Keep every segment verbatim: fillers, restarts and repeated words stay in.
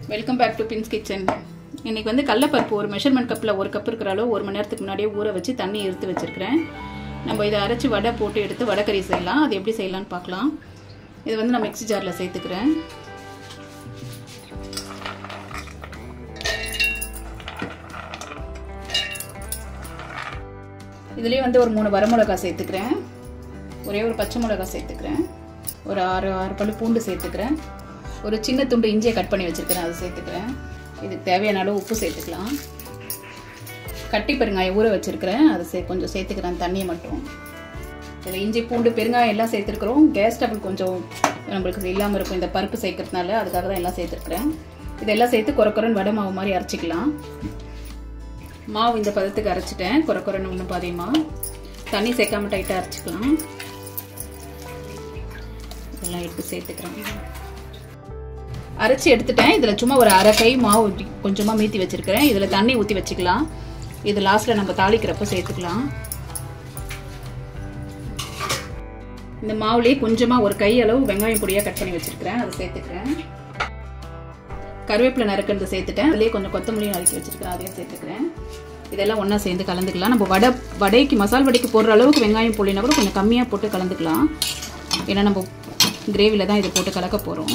Welcome back to Bins kitchen. இன்றைக்கி வந்து கடலைப்பருப்பு ஒரு மெஷர்மெண்ட் கப்பில் ஒரு கப் இருக்கிற அளவு ஒரு மணி நேரத்துக்கு முன்னாடியே ஊற வச்சு தண்ணி எடுத்து வச்சுருக்கிறேன். நம்ம இதை அரைச்சி வடை போட்டு எடுத்து வடைக்கறி செய்யலாம். அது எப்படி செய்யலான்னு பார்க்கலாம். இது வந்து நான் மிக்ஸி ஜாரில் சேர்த்துக்கிறேன். இதுலேயே வந்து ஒரு மூணு வரமிளகாய் சேர்த்துக்கிறேன். ஒரே ஒரு பச்சை மிளகாய் சேர்த்துக்கிறேன். ஒரு ஆறு ஆறு பல்லு பூண்டு சேர்த்துக்கிறேன். ஒரு சின்ன துண்டு இஞ்சியை கட் பண்ணி வச்சுருக்கிறேன், அதை சேர்த்துக்கிறேன். இதுக்கு தேவையான அளவு உப்பு சேர்த்துக்கலாம். கட்டி பெருங்காயம் ஊற வச்சுருக்கிறேன், அதை சே கொஞ்சம் சேர்த்துக்கிறேன், தண்ணியை மட்டும். இதில் இஞ்சி பூண்டு பெருங்காயம் எல்லாம் சேர்த்துருக்குறோம். கேஸ் டபுள் கொஞ்சம் நம்மளுக்கு இல்லாமல் இருக்கும் இந்த பருப்பு சேர்க்கறதுனால, அதுக்காக தான் எல்லாம் சேர்த்துருக்குறேன். இதெல்லாம் சேர்த்து குறை குறைன்னு வடை மாவு மாதிரி அரைச்சிக்கலாம். மாவு இந்த பதத்துக்கு அரைச்சிட்டேன். குறை குறைன்னு ஒன்றும் பாதியமாக தண்ணி சேர்க்காம டைட்டாக அரைச்சிக்கலாம். இதெல்லாம் எடுத்து சேர்த்துக்கிறேன். அரைச்சி எடுத்துட்டேன். இதில் சும்மா ஒரு அரை கை மாவு ஊற்றி கொஞ்சமாக மீற்றி வச்சுருக்கிறேன். இதில் தண்ணி ஊற்றி வச்சுக்கலாம். இது லாஸ்ட்டில் நம்ம தாளிக்கிறப்ப சேர்த்துக்கலாம். இந்த மாவுலேயே கொஞ்சமாக ஒரு கை அளவு வெங்காயம் பொடியாக கட் பண்ணி வச்சுருக்கிறேன், அதை சேர்த்துக்கிறேன். கருவேப்பிலை நறுக்கிறது சேர்த்துட்டேன். அதிலே கொஞ்சம் கொத்தமல்லியும் நறுக்கி வச்சுருக்கிறேன், அதையும் சேர்த்துக்கிறேன். இதெல்லாம் ஒன்றா சேர்ந்து கலந்துக்கலாம். நம்ம வடை வடைக்கு மசால் வடைக்கு போடுற அளவுக்கு வெங்காயம் பொடினா கூட கொஞ்சம் கம்மியாக போட்டு கலந்துக்கலாம். ஏன்னா நம்ம கிரேவியில் தான் இதை போட்டு கலக்க போகிறோம்.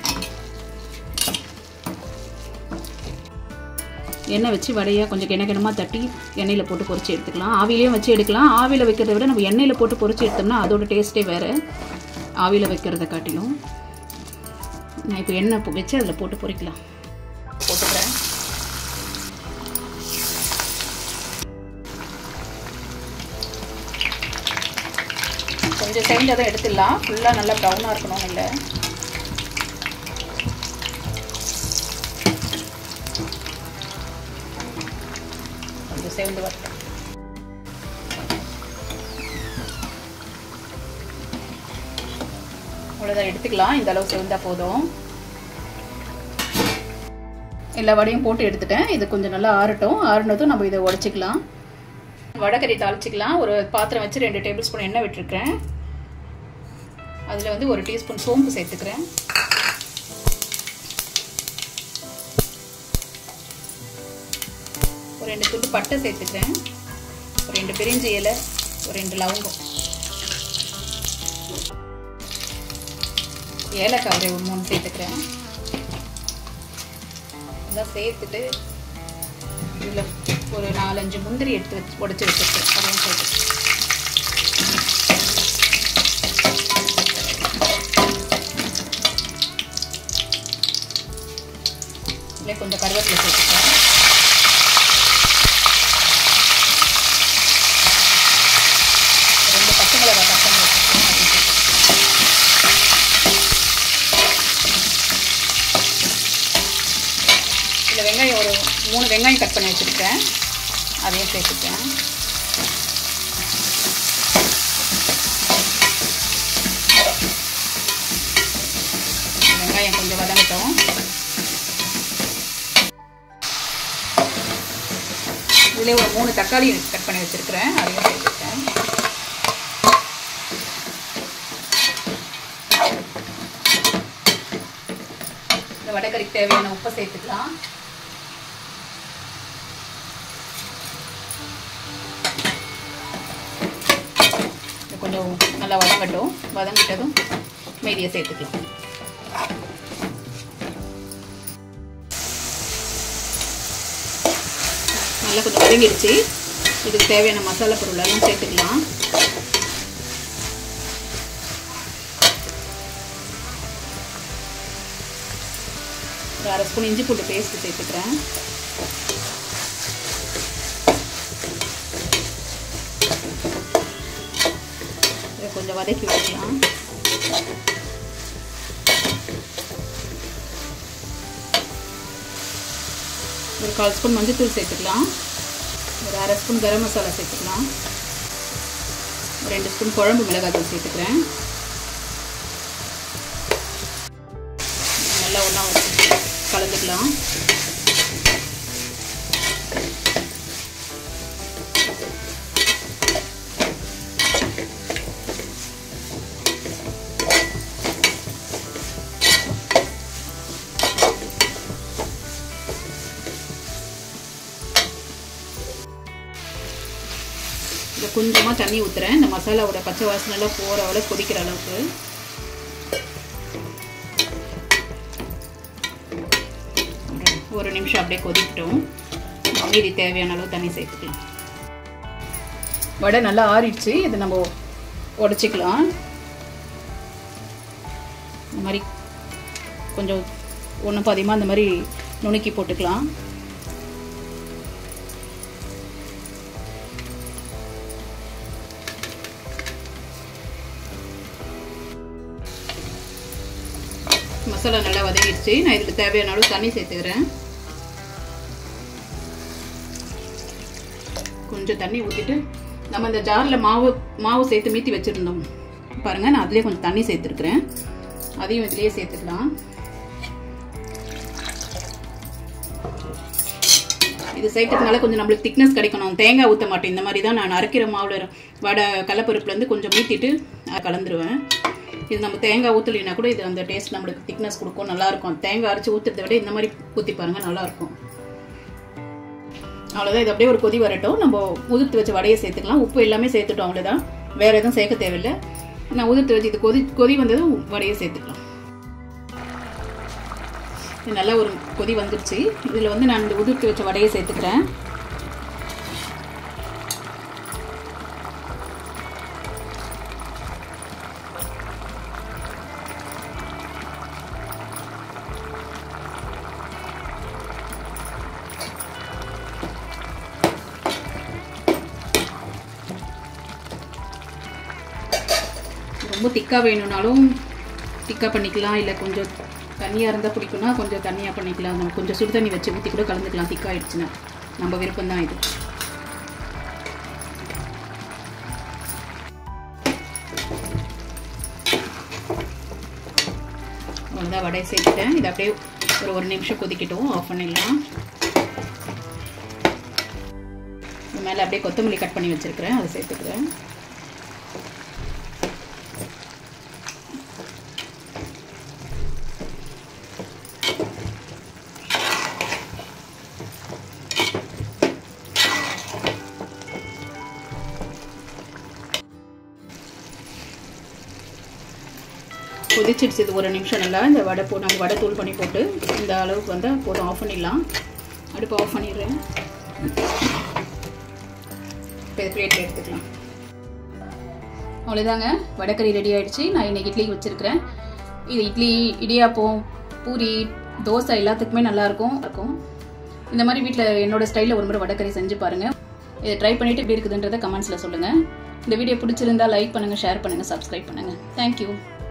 எண்ணெய் வச்சு வடையாக கொஞ்சம் கிண கிணமாக தட்டி எண்ணெயில் போட்டு பொரிச்சு எடுத்துக்கலாம். ஆவிலையும் வச்சு எடுக்கலாம். ஆவியில் வைக்கிறத விட நம்ம எண்ணெயில் போட்டு பொரிச்சு எடுத்தோம்னா அதோட டேஸ்ட்டே வேறு, ஆவியில் வைக்கிறத காட்டிலும். நான் இப்போ எண்ணெய் வச்சு அதில் போட்டு பொரிக்கலாம். போட்டுக்கிறேன். கொஞ்சம் செஞ்சதை எடுத்துடலாம். ஃபுல்லாக நல்லா ப்ரௌனாக இருக்கணும். இல்லை கொஞ்சம் செவந்து வரட்டும். அவ்வளோதான், எடுத்துக்கலாம். இந்த அளவு செவந்தா போதும். எல்லா வடையும் போட்டு எடுத்துட்டேன். இது கொஞ்சம் நல்லா ஆறட்டும். ஆறுனதும் நம்ம இதை உடச்சிக்கலாம். வடைக்கறி தாளிச்சிக்கலாம். ஒரு பாத்திரம் வச்சு ரெண்டு டேபிள் ஸ்பூன் எண்ணெய் விட்டுருக்கேன். அதில் வந்து ஒரு டீஸ்பூன் சோம்பு சேர்த்துக்கிறேன். ஒரு ரெண்டு துண்டு பட்டை சேர்த்துக்கிறேன். ஒரு ரெண்டு பிரிஞ்சி இலை, ஒரு ரெண்டு லவங்கம், ஏலக்காய் ஒரு மூணு சேர்த்துக்கிறேன். இதெல்லாம் சேர்த்துட்டு இதில் ஒரு நாலஞ்சு முந்திரி எடுத்து வச்சு உடச்சி வச்சுருக்கேன், அதையும் சேர்த்து. இதில் கொஞ்சம் கருவேப்பிலை சேர்த்துக்கிறேன். ரெண்டு பச்சை மிளகாய் கட் பண்ணி வச்சுருக்கேன், அதையும் சேர்த்துக்கிறேன். இதில் வெங்காயம் ஒரு மூணு வெங்காயம் கட் பண்ணி வச்சுருக்கேன், அதையும் சேர்த்துக்கிறேன். வெங்காயம் கொஞ்சம் வதங்கட்டும். இதில் ஒரு மூணு தக்காளி கட் பண்ணி வச்சுருக்கிறேன், அதையும் சேர்த்துக்கிறேன். இந்த வடைக்கறிக்கு தேவையான உப்பை சேர்த்துக்கலாம். கொஞ்சம் நல்லா வதங்கட்டும். வதங்கிட்டதும் மீதியை சேர்த்துக்கலாம். நல்லா கொஞ்சம் வதங்கிடுச்சு. இதுக்கு தேவையான மசாலா பொருளெல்லாம் சேர்த்துக்கலாம். ஒரு அரை ஸ்பூன் இஞ்சி பூண்டு பேஸ்ட் சேர்த்துக்கிறேன். இதை கொஞ்சம் வதக்கி வைக்கலாம். ஒரு கால் ஸ்பூன் மஞ்சள்தூள் சேர்த்துக்கலாம். ஒரு அரை ஸ்பூன் கரம் மசாலா சேர்த்துக்கலாம். ஒரு ரெண்டு ஸ்பூன் குழம்பு மிளகாய்த்தூள் சேர்த்துக்கிறேன். நல்லா ஒன்றா கலந்துக்கலாம். இதில் கொஞ்சமாக தண்ணி ஊற்றுறேன். இந்த மசாலாவோட பச்சை வாசனைலாம் போகிற அளவு கொதிக்கிற அளவுக்கு. ஒரு நிமிஷம் அப்படியே கொதிக்கட்டும். மீதி தேவையான அளவு தண்ணி சேர்த்துக்கலாம். வடை நல்லா ஆறிடுச்சு. இதை நம்ம உடச்சிக்கலாம். இந்த மாதிரி கொஞ்சம் ஒன்று பாதியமாக இந்த மாதிரி நுணுக்கி போட்டுக்கலாம். மசாலா நல்லா வதங்கிடுச்சு. நான் இதுக்கு தேவையான அளவு தண்ணி சேர்த்துக்கிறேன். கொஞ்சம் தண்ணி ஊற்றிட்டு நம்ம இந்த ஜாரில் மாவு மாவு சேர்த்து மீத்தி வச்சுருந்தோம் பாருங்கள். நான் அதுலேயே கொஞ்சம் தண்ணி சேர்த்துருக்குறேன். அதையும் இதுலேயே சேர்த்துக்கலாம். இது சேர்க்கறதுனால கொஞ்சம் நம்மளுக்கு திக்னஸ் கிடைக்கணும். தேங்காய் ஊற்ற மாட்டேன். இந்த மாதிரி தான் நான் அரைக்கிற மாவில் வடை கடலைப்பருப்புலேருந்து கொஞ்சம் மீத்திட்டு கலந்துருவேன். இது நம்ம தேங்காய் ஊற்றலைன்னா கூட இது அந்த டேஸ்ட் நம்மளுக்கு திக்னஸ் கொடுக்கும். நல்லாயிருக்கும். தேங்காய் அரைச்சி ஊற்றுறத விட இந்த மாதிரி ஊற்றி பாருங்கள், நல்லாயிருக்கும். அவ்வளோதான். இது அப்படியே ஒரு கொதி வரட்டும். நம்ம உதிர்த்து வச்ச வடையை சேர்த்துக்கலாம். உப்பு எல்லாமே சேர்த்துட்டோம். அவ்வளோதான். வேறு எதுவும் சேர்க்க தேவையில்லை. நான் உதிர்த்து வச்சு இது கொதி கொதி வந்ததும் வடையை சேர்த்துக்கலாம். இது நல்லா ஒரு கொதி வந்துருச்சு. இதில் வந்து நான் இந்த உதிர்த்து வச்ச வடையை சேர்த்துக்கிறேன். ரொம்ப திக்காக வேணும்னாலும் திக்காக பண்ணிக்கலாம். இல்லை கொஞ்சம் தண்ணியாக இருந்தால் பிடிக்கும்னா கொஞ்சம் தண்ணியாக பண்ணிக்கலாம். நம்ம கொஞ்சம் சுடு தண்ணி வச்சு ஊற்றி கூட கலந்துக்கலாம். திக்காகிடுச்சுன்னா நம்ம விருப்பம்தான் இது. அவ்வளோதான். வடை சேர்த்துட்டேன். இது அப்படியே ஒரு ஒரு நிமிஷம் கொதிக்கட்டும். ஆஃப் பண்ணிடலாம். இது மேலே அப்படியே கொத்தமல்லி கட் பண்ணி வச்சுருக்கிறேன். அதை சேர்த்துக்கிறேன். கொதிச்சிடுச்சு. இது ஒரு நிமிஷம் நல்லா இந்த வடை போ நம்ம வடை தூள் பண்ணி போட்டு இந்த அளவுக்கு வந்தால் போதும். ஆஃப் பண்ணிடலாம். அடுப்பு ஆஃப் பண்ணிடுறேன். இப்போ பிளேட்டில் எடுத்துக்கலாம். அவ்வளோதாங்க. வடைக்கறி ரெடி ஆகிடுச்சு. நான் இன்றைக்கி இட்லி வச்சுருக்கிறேன். இது இட்லி, இடியாப்பம், பூரி, தோசை எல்லாத்துக்குமே நல்லாயிருக்கும் இருக்கும். இந்த மாதிரி வீட்டில் என்னோடய ஸ்டைலில் ஒரு முறை வடைக்கறி செஞ்சு பாருங்கள். இதை ட்ரை பண்ணிவிட்டு எப்படி இருக்குதுன்றதை கமெண்ட்ஸில் சொல்லுங்கள். இந்த வீடியோ பிடிச்சிருந்தால் லைக் பண்ணுங்கள், ஷேர் பண்ணுங்கள், சப்ஸ்கிரைப் பண்ணுங்கள். தேங்க்யூ.